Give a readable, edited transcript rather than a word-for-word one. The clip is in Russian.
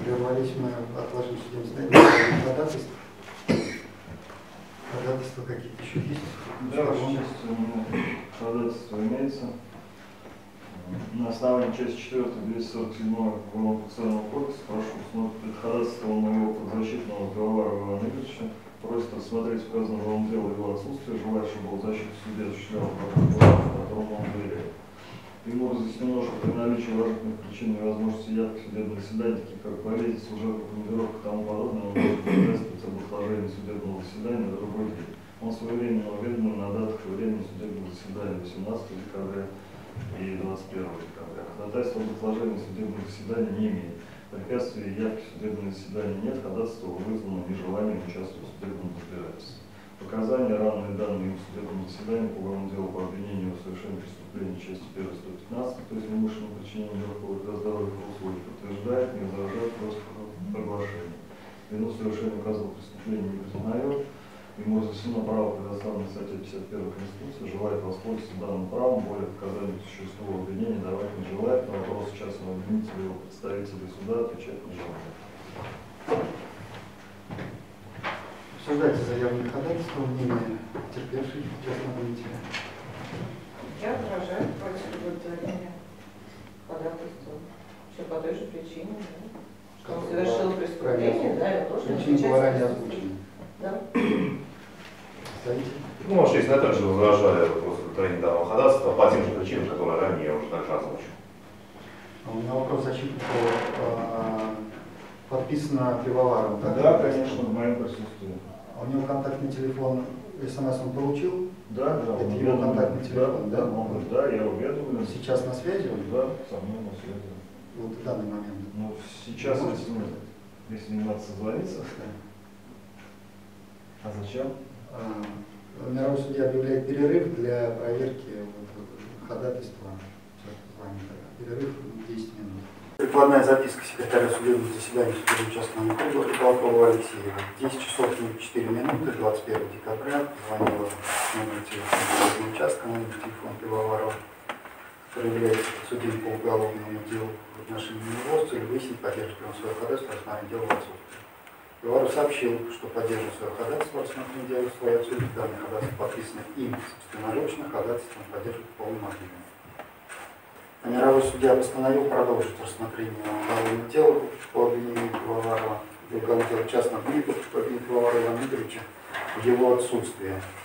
Прервались мы, отложим судебное заседание, ходатайство. Ходатайства какие-то еще есть? Да, в части у меня ходатайство имеется. На основании части 4 247 Уголовно-процессуального кодекса прошу усмотреть ходатайство моего подзащитного Пивоварова Ивана Игоревича. Просит рассмотреть указанное вам дело его отсутствие, желает, чтобы был защиту в суде осуществлял прокурор, которому он доверяет. Ему разъяснено, что при наличии уважительных причин невозможности явки судебного заседания, таких как болезнь, служебная командировка и тому подобное, он может ходатайствовать об отложении судебного заседания на другой день. Он своевременно уведомлен на датах и времени судебного заседания 18 декабря и 21 декабря. Ходатайство об отложении судебного заседания не имеет. Препятствий явки судебного заседания нет, ходатайство вызвано нежеланием участвовать в судебном разбирательстве. Показания, равные данные в судебном заседании по уголовному делу по обвинению в совершении преступления части 1 115, то есть неумышленном причинении вреда для здоровья и условий, подтверждает, не возражает просто проглашение. Вину совершения указанного преступления не признает, ему разъяснено право, предоставленное в статье 51 Конституции, желает воспользоваться данным правом, более показаний по существу обвинения давать не желает, на вопрос частного обвинителя его представителей суда отвечать не желает. Обсуждайте заявленное ходатайство, мнение терпевших частного обвинителя. Я возражаю против удовлетворения ходатайства. Все по той же причине, да? Что он совершил преступление, да, я должен отвечать. Причина была ранее озвучена. Да. Стоите? Ну, может, если я также возражаю вопрос удовлетворения данного ходатайства по тем же причинам, которые ранее я уже также озвучил. У меня вопрос защитника подписано Пивоваром. Да, конечно, в моем присутствии. А у него контактный телефон, СМС он получил? Да, да. Это его контактный телефон, да? Да, я уведомлен. Сейчас на связи он? Да, со мной на связи. Вот в данный момент. Ну, сейчас, если не надо созвониться. А зачем? Мировой судья объявляет перерыв для проверки ходатайства. Перерыв 10 минут. Прикладная записка секретаря судебного заседания судебного участкового округа Рыбалкова Алексеева. 10 часов 4 минуты 21 декабря звонила номер телефона судебного участка, номер телефона Пивоварова, который является судьей по уголовному делу в отношении него, с целью выяснить, поддержит ли он свое ходатайство, рассмотрение дела в отсутствии. Пивоваров сообщил, что поддерживает свое ходатайство, рассмотрение дела в свое отсутствие. Данное ходатайство подписано им собственноручно, ходатайство он поддерживает в полном объеме. Мировой судья постановил продолжить рассмотрение уголовного дела по обвинению Пивоварова, уголовного дела частного обвинения по обвинению Пивоварова Ивана Игоревича в его отсутствие.